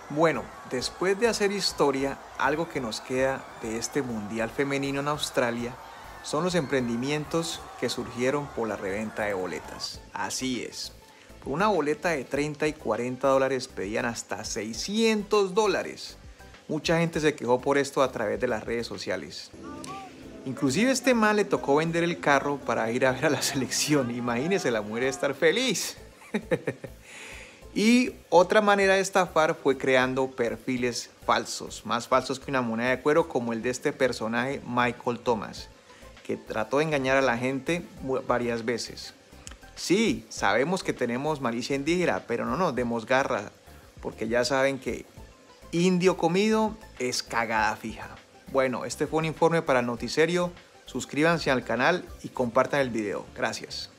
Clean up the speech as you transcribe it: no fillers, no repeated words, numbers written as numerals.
Bueno, después de hacer historia, algo que nos queda de este Mundial Femenino en Australia son los emprendimientos que surgieron por la reventa de boletas. Así es, por una boleta de 30 y 40 dólares pedían hasta 600 dólares. Mucha gente se quejó por esto a través de las redes sociales. Inclusive a este man le tocó vender el carro para ir a ver a la selección. Imagínese, la mujer estar feliz. Y otra manera de estafar fue creando perfiles falsos, más falsos que una moneda de cuero, como el de este personaje Michael Thomas, que trató de engañar a la gente varias veces. Sí, sabemos que tenemos malicia indígena, pero no nos demos garra, porque ya saben que indio comido es cagada fija. Bueno, este fue un informe para el noticiero. Suscríbanse al canal y compartan el video. Gracias.